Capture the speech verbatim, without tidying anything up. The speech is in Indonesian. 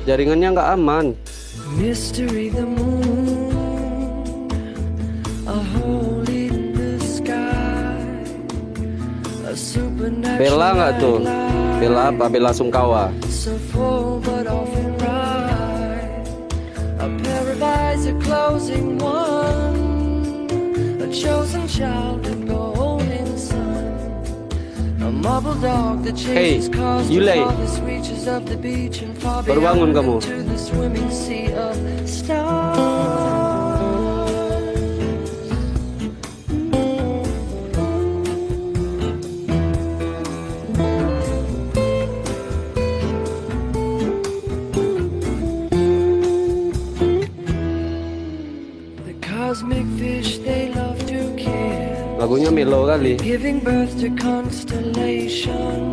Jaringannya nggak aman. Mystery the moon, a hole in the sky, a supernatural Bella nggak tuh? light, Bella apa? Bella Sungkawa. so full but often right, a pair of eyes, a closing one, a chosen child, a golden sun, a marble dog that chases cars to Yulai. farthest reaches of the beach and far Baru bangun beyond kamu. into the swimming sea of stars. The cosmic fish they love to kill, Lagunya melo kali. giving birth to constellations.